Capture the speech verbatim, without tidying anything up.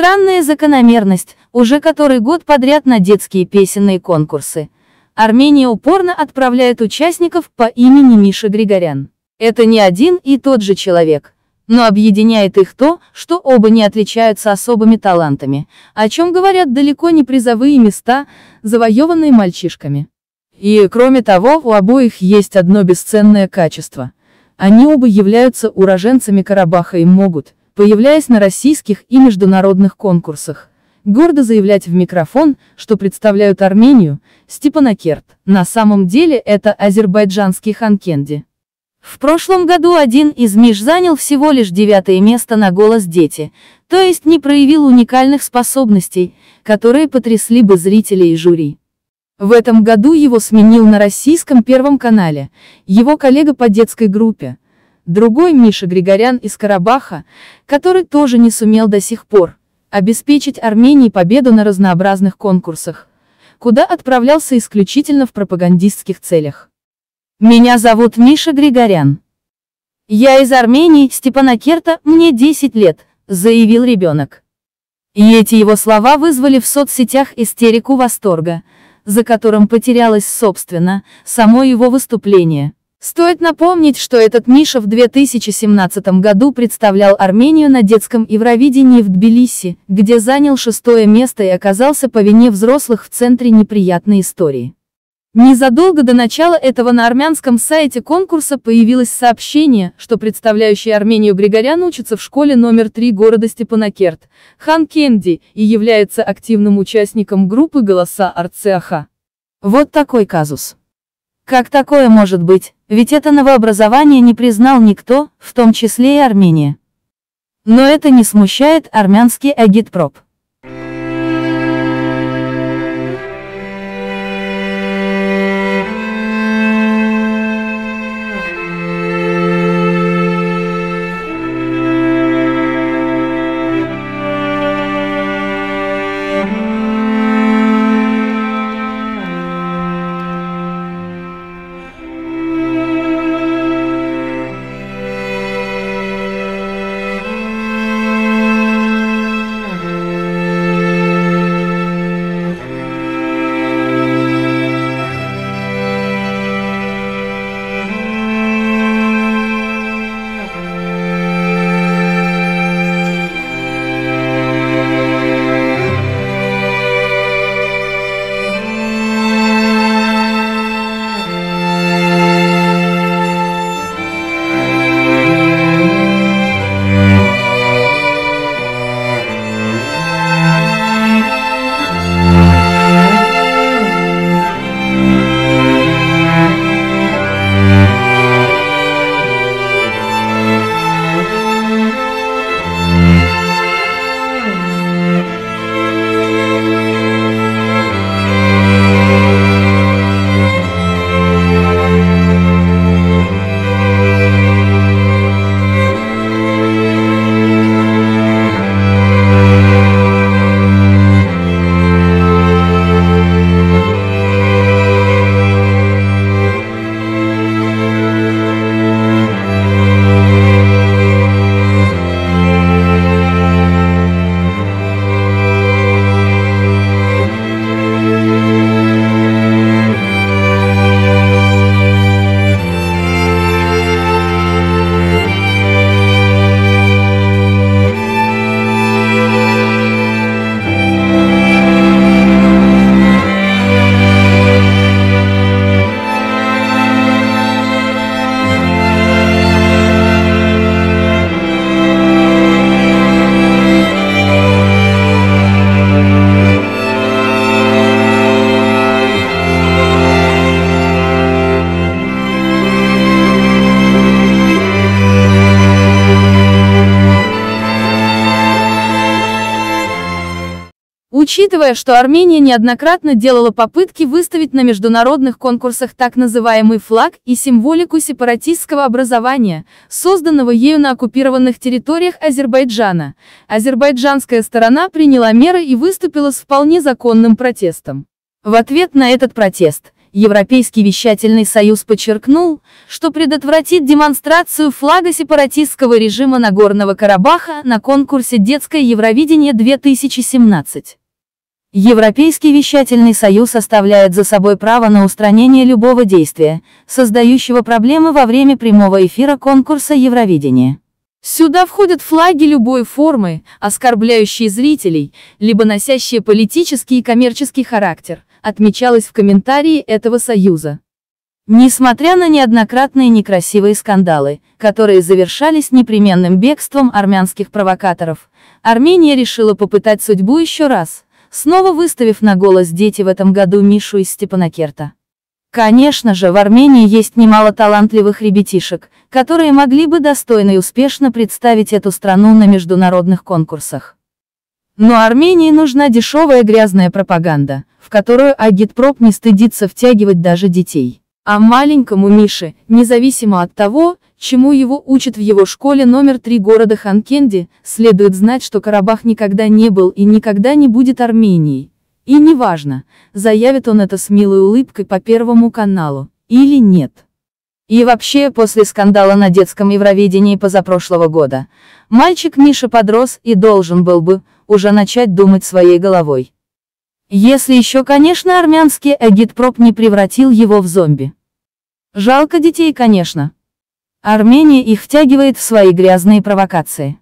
Странная закономерность, уже который год подряд на детские песенные конкурсы Армения упорно отправляет участников по имени Миша Григорян. Это не один и тот же человек, но объединяет их то, что оба не отличаются особыми талантами, о чем говорят далеко не призовые места, завоеванные мальчишками. И, кроме того, у обоих есть одно бесценное качество. Они оба являются уроженцами Карабаха и могут, появляясь на российских и международных конкурсах, гордо заявлять в микрофон, что представляют Армению, Степанакерт. На самом деле это азербайджанский Ханкенди. В прошлом году один из Миш занял всего лишь девятое место на «Голос дети», то есть не проявил уникальных способностей, которые потрясли бы зрителей и жюри. В этом году его сменил на российском Первом канале его коллега по детской группе, другой Миша Григорян из Карабаха, который тоже не сумел до сих пор обеспечить Армении победу на разнообразных конкурсах, куда отправлялся исключительно в пропагандистских целях. «Меня зовут Миша Григорян. Я из Армении, Степанакерта, мне десять лет», заявил ребенок. И эти его слова вызвали в соцсетях истерику восторга, за которым потерялось, собственно, само его выступление. Стоит напомнить, что этот Миша в две тысячи семнадцатом году представлял Армению на детском Евровидении в Тбилиси, где занял шестое место и оказался по вине взрослых в центре неприятной истории. Незадолго до начала этого на армянском сайте конкурса появилось сообщение, что представляющий Армению Григорян учится в школе номер три города Степанакерт, Ханкенди, и является активным участником группы «Голоса Арцеаха». Вот такой казус. Как такое может быть, ведь это новообразование не признал никто, в том числе и Армения. Но это не смущает армянский агитпроп. Учитывая, что Армения неоднократно делала попытки выставить на международных конкурсах так называемый флаг и символику сепаратистского образования, созданного ею на оккупированных территориях Азербайджана, азербайджанская сторона приняла меры и выступила с вполне законным протестом. В ответ на этот протест, Европейский вещательный союз подчеркнул, что предотвратит демонстрацию флага сепаратистского режима Нагорного Карабаха на конкурсе «Детское Евровидение две тысячи семнадцать». Европейский вещательный союз оставляет за собой право на устранение любого действия, создающего проблемы во время прямого эфира конкурса Евровидения. Сюда входят флаги любой формы, оскорбляющие зрителей, либо носящие политический и коммерческий характер, отмечалось в комментарии этого союза. Несмотря на неоднократные некрасивые скандалы, которые завершались непременным бегством армянских провокаторов, Армения решила попытать судьбу еще раз, снова выставив на голос дети в этом году Мишу из Степанакерта. Конечно же, в Армении есть немало талантливых ребятишек, которые могли бы достойно и успешно представить эту страну на международных конкурсах. Но Армении нужна дешевая грязная пропаганда, в которую агитпроп не стыдится втягивать даже детей. А маленькому Мише, независимо от того, чему его учат в его школе номер три города Ханкенди, следует знать, что Карабах никогда не был и никогда не будет Арменией. И неважно, заявит он это с милой улыбкой по Первому каналу, или нет. И вообще, после скандала на детском Евровидении позапрошлого года, мальчик Миша подрос и должен был бы уже начать думать своей головой. Если еще, конечно, армянский агитпроп не превратил его в зомби. Жалко детей, конечно. Армения их втягивает в свои грязные провокации.